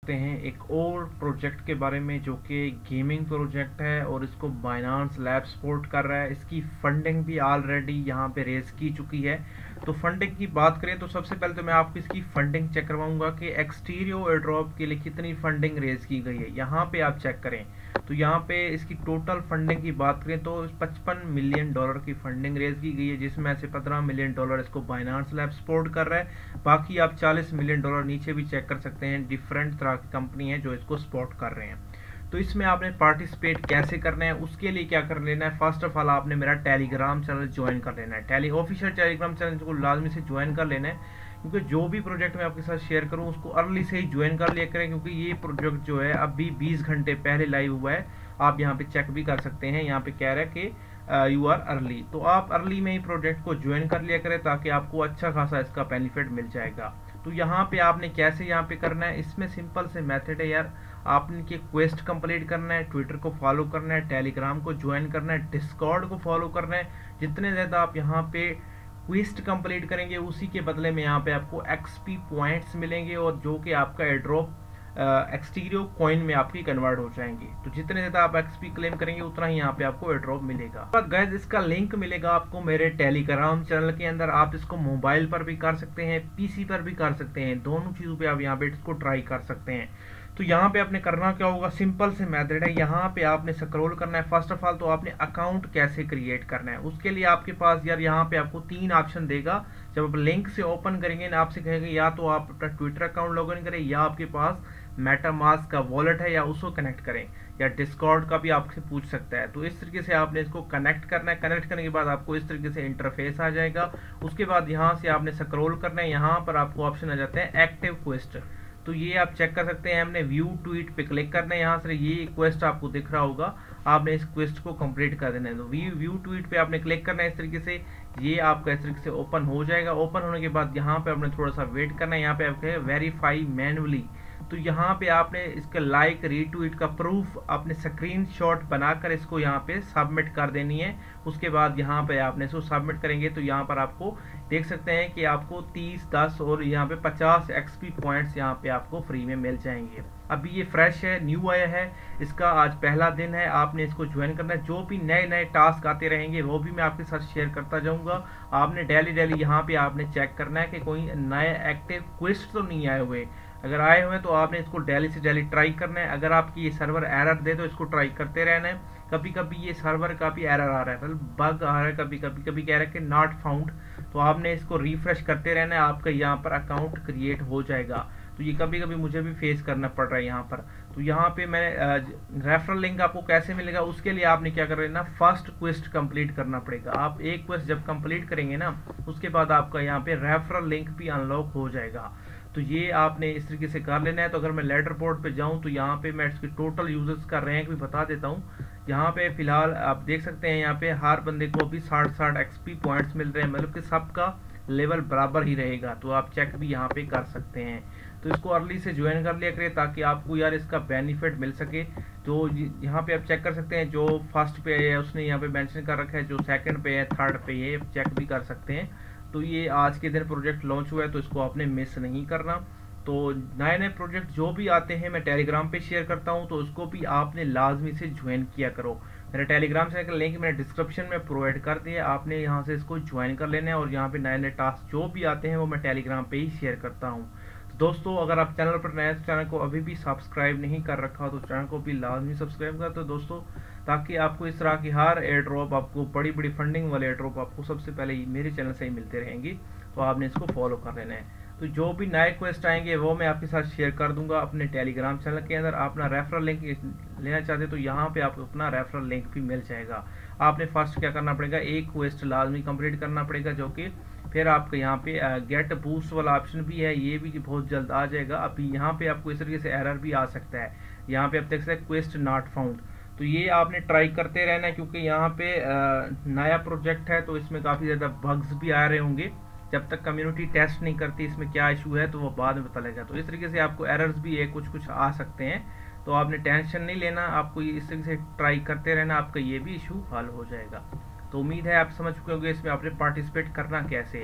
करते हैं एक और प्रोजेक्ट के बारे में जो कि गेमिंग प्रोजेक्ट है और इसको बाइनांस लैब सपोर्ट कर रहा है। इसकी फंडिंग भी ऑलरेडी यहाँ पे रेज की चुकी है। तो फंडिंग की बात करें तो सबसे पहले तो मैं आपको इसकी फंडिंग चेक करवाऊंगा कि एक्सटीरियो एयरड्रॉप के लिए कितनी फंडिंग रेज की गई है। यहाँ पे आप चेक करें तो यहाँ पे इसकी टोटल फंडिंग की बात करें तो $55 मिलियन की फंडिंग रेज की गई है, जिसमें से $15 मिलियन इसको बाइनांस लैब सपोर्ट कर रहा है। बाकी आप $40 मिलियन नीचे भी चेक कर सकते हैं, डिफरेंट तरह की कंपनी है जो इसको सपोर्ट कर रहे हैं। तो इसमें आपने पार्टिसिपेट कैसे करना है, उसके लिए क्या कर लेना है, फर्स्ट ऑफ ऑल आपने मेरा टेलीग्राम चैनल ज्वाइन कर लेना है। ऑफिशियल टेलीग्राम चैनल को लाजमी से ज्वाइन कर लेना है, क्योंकि जो भी प्रोजेक्ट मैं आपके साथ शेयर करूं उसको अर्ली से ही ज्वाइन कर लिया करें, क्योंकि ये प्रोजेक्ट जो है अभी 20 घंटे पहले लाइव हुआ है। आप यहाँ पे चेक भी कर सकते हैं, यहाँ पे कह रहा है कि यू आर अर्ली, तो आप अर्ली में ही प्रोजेक्ट को ज्वाइन कर लिया करें ताकि आपको अच्छा खासा इसका बेनिफिट मिल जाएगा। तो यहाँ पे आपने कैसे यहाँ पे करना है, इसमें सिंपल से मेथड है यार। आपने के क्वेस्ट कंप्लीट करना है, ट्विटर को फॉलो करना है, टेलीग्राम को ज्वाइन करना है, डिस्कॉर्ड को फॉलो करना है। जितने ज़्यादा आप यहाँ पे क्वेस्ट कंप्लीट करेंगे उसी के बदले में यहाँ पे आपको एक्सपी पॉइंट्स मिलेंगे, और जो कि आपका एयरड्रॉप एक्सटीरियो कॉइन में आपकी कन्वर्ट हो जाएंगे। तो जितने ज्यादा आप एक्सपी क्लेम करेंगे उतना ही यहाँ पे आपको एयरड्रॉप मिलेगा। गाइस इसका लिंक मिलेगा आपको मेरे टेलीग्राम चैनल के अंदर। आप इसको मोबाइल पर भी कर सकते हैं, पीसी पर भी कर सकते हैं, दोनों चीजों पे आप यहाँ पे इसको ट्राई कर सकते हैं। तो यहाँ पे आपने करना क्या होगा, सिंपल से मेथड है। यहाँ पे आपने स्क्रॉल करना है। फर्स्ट ऑफ ऑल तो आपने अकाउंट कैसे क्रिएट करना है, उसके लिए आपके पास यार यहाँ पे आपको 3 ऑप्शन देगा। जब आप लिंक से ओपन करेंगे ना, आपसे कहेगा या तो आप अपना ट्विटर अकाउंट लॉगिन करें, या आपके पास मेटामास्क का वॉलेट है या उसको कनेक्ट करें, या डिस्कॉर्ड का भी आपसे पूछ सकता है। तो इस तरीके से आपने इसको कनेक्ट करना है। कनेक्ट करने के बाद आपको इस तरीके से इंटरफेस आ जाएगा। उसके बाद यहाँ से आपने स्क्रॉल करना है, यहाँ पर आपको ऑप्शन आ जाते हैं एक्टिव क्वेस्ट। तो ये आप चेक कर सकते हैं, हमने व्यू ट्वीट पे क्लिक करना है। यहाँ से ये क्वेस्ट आपको दिख रहा होगा, आपने इस क्वेस्ट को कंप्लीट कर देना है। तो व्यू ट्वीट पे आपने क्लिक करना है। इस तरीके से ये आपका इस तरीके से ओपन हो जाएगा। ओपन होने के बाद यहाँ पे आपने थोड़ा सा वेट करना है। यहाँ पे आपके वेरीफाई मैनुअली, तो यहाँ पे आपने इसका लाइक रीट्वीट का प्रूफ अपने स्क्रीनशॉट बनाकर इसको यहाँ पे सबमिट कर देनी है। उसके बाद यहाँ पे आपने इसको सबमिट करेंगे तो यहाँ पर आपको देख सकते हैं कि आपको 30, 10 और यहाँ पे 50 एक्सपी पॉइंट्स यहाँ पे आपको फ्री में मिल जाएंगे। अभी ये फ्रेश है, न्यू आया है, इसका आज पहला दिन है। आपने इसको ज्वाइन करना है। जो भी नए नए टास्क आते रहेंगे वो भी मैं आपके साथ शेयर करता जाऊंगा। आपने डेली यहाँ पे आपने चेक करना है कि कोई नए एक्टिव क्वेस्ट तो नहीं आए हुए। अगर आए हुए तो आपने इसको डेली से डेली ट्राई करना है। अगर आपकी ये सर्वर एरर दे तो इसको ट्राई करते रहना है। कभी कभी ये सर्वर का भी एरर आ रहा है, मतलब बग आ रहा है, कभी कभी कह रहा है कि नॉट फाउंड, तो आपने इसको रिफ्रेश करते रहना है। आपका यहाँ पर अकाउंट क्रिएट हो जाएगा। तो ये कभी कभी मुझे भी फेस करना पड़ रहा है यहाँ पर। तो यहाँ पे मैं रेफरल लिंक आपको कैसे मिलेगा, उसके लिए आपने क्या कर लेना, फर्स्ट क्वेस्ट कंप्लीट करना पड़ेगा। आप एक क्वेस्ट जब कंप्लीट करेंगे ना, उसके बाद आपका यहाँ पे रेफरल लिंक भी अनलॉक हो जाएगा। तो ये आपने इस तरीके से कर लेना है। तो अगर मैं लेटर बोर्ड पे जाऊं तो यहाँ पे मैं इसके टोटल यूजर्स का रैंक भी बता देता हूँ। यहाँ पे फिलहाल आप देख सकते हैं, यहाँ पे हर बंदे को भी 60 एक्सपी पॉइंट्स मिल रहे हैं, मतलब कि सबका लेवल बराबर ही रहेगा। तो आप चेक भी यहाँ पे कर सकते हैं। तो इसको अर्ली से ज्वाइन कर लिया करें ताकि आपको यार इसका बेनिफिट मिल सके। तो यहाँ पे आप चेक कर सकते हैं, जो फर्स्ट पे है उसने यहाँ पे मेंशन कर रखा है, जो सेकंड पे है, थर्ड पे है, चेक भी कर सकते हैं। तो ये आज के दिन प्रोजेक्ट लॉन्च हुआ है, तो इसको आपने मिस नहीं करना। तो नए नए प्रोजेक्ट जो भी आते हैं मैं टेलीग्राम पे शेयर करता हूँ, तो उसको भी आपने लाजमी से ज्वाइन किया करो। मेरा टेलीग्राम चैनल का लिंक मैंने डिस्क्रिप्शन में प्रोवाइड कर दिया, आपने यहाँ से इसको ज्वाइन कर लेना है। और यहाँ पे नए नए टास्क जो भी आते हैं वो मैं टेलीग्राम पे ही शेयर करता हूँ। तो दोस्तों अगर आप चैनल पर नए, चैनल को अभी भी सब्सक्राइब नहीं कर रखा तो चैनल को भी लाजमी सब्सक्राइब कर दो दोस्तों, ताकि आपको इस तरह की हर एयर ड्रॉप, आपको बड़ी बड़ी फंडिंग वाले एयर ड्रॉप आपको सबसे पहले मेरे चैनल से ही मिलते रहेंगे। तो आपने इसको फॉलो कर लेना है। तो जो भी नए क्वेस्ट आएंगे वो मैं आपके साथ शेयर कर दूंगा अपने टेलीग्राम चैनल के अंदर। अपना रेफरल लिंक लेना चाहते तो यहाँ पे आपको अपना रेफरल लिंक भी मिल जाएगा। आपने फर्स्ट क्या करना पड़ेगा, एक क्वेस्ट लाजमी कंप्लीट करना पड़ेगा, जो कि फिर आपके यहाँ पे गेट बूस्ट वाला ऑप्शन भी है, ये भी बहुत जल्द आ जाएगा। अभी यहाँ पे आपको इस तरीके से एरर भी आ सकता है। यहाँ पे आप देख सकते हैं क्वेस्ट नॉट फाउंड, तो ये आपने ट्राई करते रहना है, क्योंकि यहाँ पे नया प्रोजेक्ट है तो इसमें काफ़ी ज़्यादा बग्स भी आ रहे होंगे। जब तक कम्युनिटी टेस्ट नहीं करती इसमें क्या इशू है तो वो बाद में पता लगेगा। तो इस तरीके से आपको एरर्स भी है, कुछ आ सकते हैं। तो आपने टेंशन नहीं लेना, आपको इस तरीके से ट्राई करते रहना, आपका ये भी इशू हल हो जाएगा। तो उम्मीद है आप समझ चुके होंगे इसमें आपने पार्टिसिपेट करना कैसे है।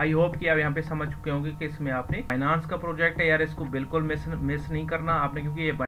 आई होप कि आप यहाँ पे समझ चुके होंगे कि इसमें आपने फाइनेंस का प्रोजेक्ट है यार, इसको बिल्कुल मिस नहीं करना आपने, क्योंकि ये